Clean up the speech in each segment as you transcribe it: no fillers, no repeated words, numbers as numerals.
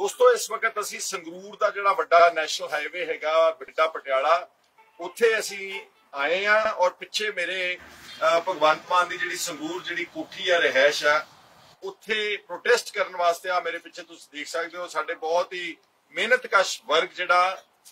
दोस्तों इस वक्त असी संगरूर का जिहड़ा वड्डा नैशनल हाईवे हैगा बिड्डा पटियाला उत्थे असी आए हैं और पिछे मेरे भगवंत मान की जिहड़ी संगरूर जिहड़ी कोठी है रिहायश है उत्थे प्रोटेस्ट करने वास्ते आ मेरे पिछे तुसीं देख सकते हो साडे बहुत ही मेहनतकश वर्ग जिहड़ा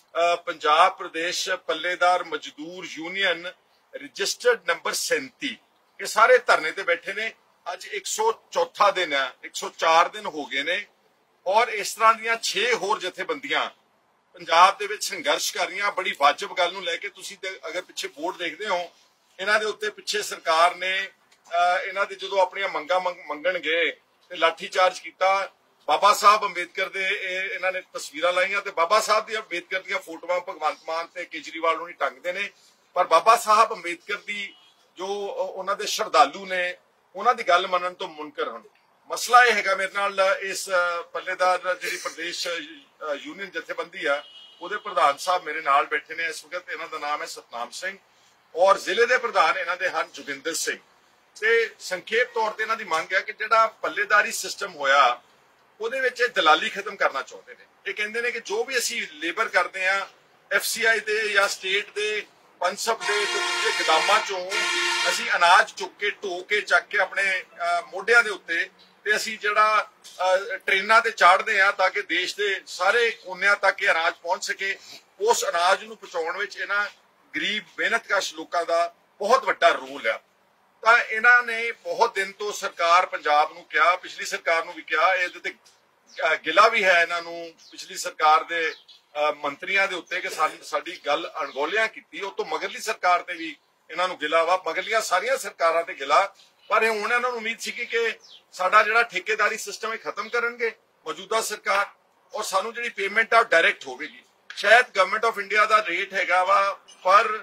पंजाब प्रदेश पल्लेदार मजदूर यूनियन रजिस्टर्ड नंबर 37 के सारे धरने ते बैठे ने। अज 104 दिन है, 104 दिन हो गए ने और इस तरह ਦੀਆਂ 6 होर जथेबंदियां पंजाब दे विच संघर्ष कर रही। बड़ी वाजिब गल नूं लैके तुसीं अगर पिछे बोर्ड देखते हो इन्हां दे उत्ते पिछे सरकार ने इन्हां दे जदों अपणियां मंगां मंगण गए ते लाठी चार्ज कीता। बाबा साहब अंबेडकर दे इन्हां ने तस्वीरां लाईयां ते बाबा साहब दी अंबेडकर दी फोटोआं भगवंत मान ते केजरीवाल नूं टंगदे ने, पर बाबा साहब अंबेडकर दी जो उन्हां दे श्रद्धालु ने उन्हां दी गल मनण तो मुनकर हन। मसला यह है मेरे नाल इस पल्लेदार जी प्रदेश यूनियन जथेबंदी है उहदे प्रधान साहब मेरे नाल बैठे ने। इस वक्त इन्हां दा नाम है सतनाम सिंह और जिले के प्रधान इन्हां दे हन जोगिंदर सिंह। ते संखेप तौर ते इन्हां दी मंग है कि जिहड़ा पल्लेदारी सिस्टम होया ਉਹਦੇ ਵਿੱਚ दलाली खत्म करना चाहते हैं। ये कहते हैं कि जो भी असी लेबर करते हैं FCI दे या स्टेट दे पंसब दे दूसरे गोदामां चों असी अनाज चुक के ढो के चक के अपने मोढियां दे उत्ते ते असी जिहड़ा ट्रेनां ते चाढ़दे आ ताकि देश दे सारे कोनियां तक अनाज पहुंच सके। उस अनाज नूं पहुंचाउण विच इन्हां गरीब मेहनतकश लोकां दा बहुत वड्डा रोल है। ਤਾਂ ਇਹਨਾਂ ਨੇ बहुत दिन तो सरकार पंजाब ਨੂੰ ਕਿਹਾ, पिछली सरकार ਨੂੰ भी ਕਿਹਾ, ਇਹਦੇ ਤੇ ਗਿਲਾ ਵੀ ਹੈ ਇਹਨਾਂ ਨੂੰ पिछली सरकार ਦੇ ਮੰਤਰੀਆਂ ਦੇ ਉੱਤੇ ਕਿ ਸਾਡੀ ਗੱਲ ਅਣਗੌਲਿਆਂ ਕੀਤੀ। ਉਹ ਤੋਂ ਮਗਰਲੀ ਸਰਕਾਰ ਤੇ ਵੀ ਇਹਨਾਂ ਨੂੰ ਗਿਲਾ ਵਾ, ਮਗਰਲੀਆਂ ਸਾਰੀਆਂ ਸਰਕਾਰਾਂ ਤੇ ਗਿਲਾ। ਪਰ ਹੁਣ ਇਹਨਾਂ ਨੂੰ ਉਮੀਦ ਸੀ ਕਿ ਸਾਡਾ ਜਿਹੜਾ ਠੇਕੇਦਾਰੀ ਸਿਸਟਮ ਹੈ ਖਤਮ ਕਰਨਗੇ ਮੌਜੂਦਾ ਸਰਕਾਰ ਔਰ ਸਾਨੂੰ ਜਿਹੜੀ ਪੇਮੈਂਟ ਆ ਉਹ ਡਾਇਰੈਕਟ ਹੋਵੇਗੀ। ਸ਼ਾਇਦ ਗਵਰਨਮੈਂਟ ਆਫ ਇੰਡੀਆ ਦਾ ਰੇਟ ਹੈਗਾ ਵਾ ਪਰ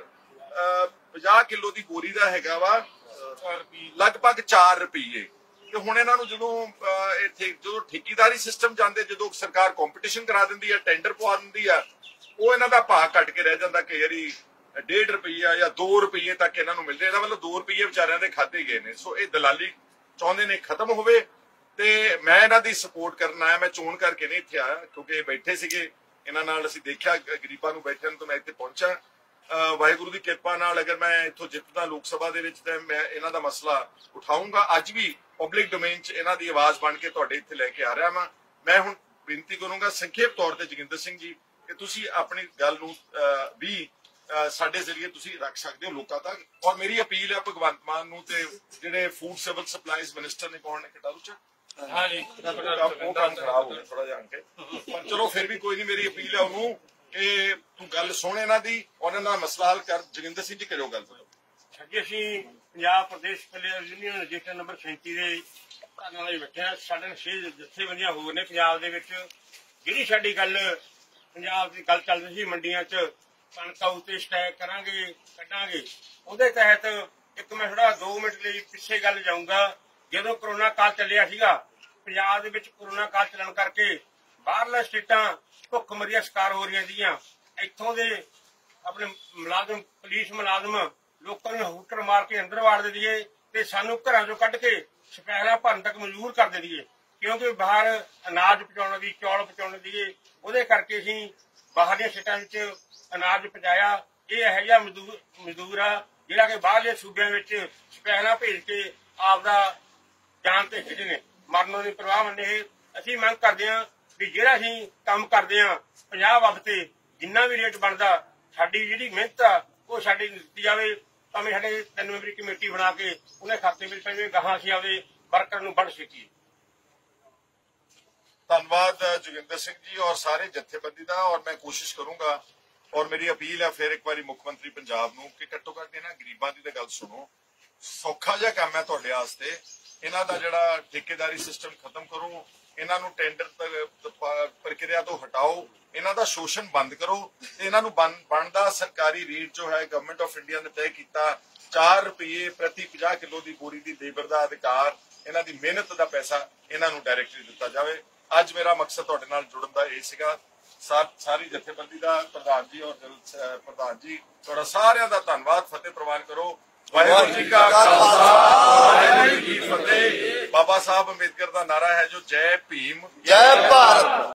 50 ਕਿਲੋ ਦੀ ਬੋਰੀ ਦਾ ਹੈਗਾ ਵਾ लगभग 4 रुपये। तो हुण इन्हां नूं जदों ठेकेदारी सिस्टम जांदे जदों सरकार कंपीटिशन करा दिंदी है टेंडर पवा दिंदी है वो इन्हां दा भाव घट के रह जांदा। कई वारी 1.5 रुपया या 2 रुपये तक इन्हां नूं मिलदे, इहदा मतलब 2 रुपये विचारियां दे खाधे गए ने। सो ये दलाली चाहुंदे ने खत्म होवे ते मैं इन्हां दी सपोर्ट करन आया। मैं चोण करके नहीं इत्थे आया क्योंकि बैठे सीगे इन्हां नाल असीं देखिया गरीबां नूं बैठिआं नूं तो मैं इत्थे पहुंचा। वाहिगुरू की कृपा नाल अगर मैं इत्थों जितदा लोक सभा दे विच ते मैं इन्हां दा मसला उठाऊंगा। अज भी पब्लिक डोमेन च इन्हां दी आवाज़ बन के तुहाडे इत्थे लैके आ रहा मैं हुण बेनती करूंगा संखेप तौर ते जोगिंदर सिंह जी कि तुसीं अपनी गल नूं भी साडे जरिए तुसीं रख सकदे हो लोकां तक। और मेरी अपील है भगवंत मान नूं ते जिहड़े फूड सिविल सप्लाईज मिनिस्टर ने कौन ने कटारू च हाँ जी वो काम खराब हो गया थोड़ा जिहा आके, पर चलो फिर भी कोई नहीं। मेरी अपील है उन्होंने कि तू गल सुन इन्हां दी और इन्हां दा मसला हल कर। जोगिंदर सिंह जी करो गल। जी असीं पंजाब प्रदेश पल्लेदार यूनियन रजिस्टर नंबर 37 दे धरने वाले बैठे आ। साडे 6 जथेबंदियां होर ने पंजाब दे विच। जिहड़ी साडी गल पंजाब दी गल चल रही सी मंडियां च कणक उत्ते स्टैक करांगे कड्डांगे ਉਹਦੇ तहत एक मैं थोड़ा 2 मिनट ਲਈ ਪਿੱਛੇ ਗੱਲ ਜਾਊਂਗਾ। ਜਦੋਂ कोरोना काल ਚੱਲਿਆ ਸੀਗਾ पंजाब ਦੇ ਵਿੱਚ कोरोना काल ਚੱਲਣ ਕਰਕੇ ਬਾਹਰਲੇ ਸਟੇਟਾਂ ਭੁੱਖਮਰੀਆਂ शिकार हो रही थी। इत्थों के अपने मुलाजम पुलिस मुलाजम लोगों ने हूटर मार के अंदर वाड़ दे दिए ते सानू घरों चों कढ़ के स्पैशल भरन तक मजबूर कर दे दिए क्योंकि बाहर अनाज पहुंचाने दी चौल पहुंचाने दी उहदे करके असीं बाहरलियां स्टेटां विच अनाज पहुंचाया। ये इहो जिहा मजदूर आ जिहड़ा कि बाहरले सूबिਆਂ विच स्पैशल भेज के आपदा जान ते खिजे ने मरनों की परवाह मंने। असीं मंग करदे हां भी ਜਿਹੜਾ ਅਸੀਂ ਕੰਮ ਕਰਦੇ ਆ 50 ਵਬ ਤੇ ਜਿੰਨਾ ਵੀ ਰੇਟ ਬਣਦਾ ਸਾਡੀ ਜਿਹੜੀ ਮਿਹਨਤ ਆ ਉਹ ਸਾਡੀ ਦਿੱਤੀ ਜਾਵੇ। ਭਾਵੇਂ ਸਾਡੇ 3 ਮੈਂਬਰੀ ਕਮੇਟੀ ਬਣਾ ਕੇ ਉਹਨੇ ਖਾਤੇ ਵਿੱਚ ਪਵੇ ਗਾਹਾਂ ਅਸੀਂ ਆਪਦੇ ਵਰਕਰ ਨੂੰ ਵੱਢ ਸਕੀਏ। धन्यवाद जोगिंदर सिंह जी और सारे जथेबंदी का। और मैं कोशिश करूंगा और मेरी अपील है फिर एक बार मुख्यमंत्री पंजाब नूं कि घट्टो घट्ट इन्हां गरीबां दी गल सुनो। सौखा जिहा काम है तुहाडे वास्ते। इन्हां दा जिहड़ा ठेकेदारी सिस्टम खत्म करो, इन्हां नूं टेंडर प्रक्रिया तो हटाओ, इन्हां दा शोषण बंद करो। इन्हां नूं बनदा सरकारी रेट जो है गवर्नमेंट ऑफ इंडिया ने तय किया 4 रुपये प्रति 50 किलो की बोरी की लेबर का अधिकार, इन्हां दी मेहनत का पैसा इन्हां नूं डायरैक्टली दिता जाए। अज मेरा मकसद तुहाडे नाल जुड़न दा इह सीगा। सारी जथेबंदी का प्रधान जी और प्रधान जी तुहाडा सारिआं दा धन्नवाद। फतेह प्रवान करो। वाहिगुरू जी का खालसा वाहिगुरू जी की फतेह। बाबा साहब अंबेडकर का नारा है जो जय भीम जय भारत।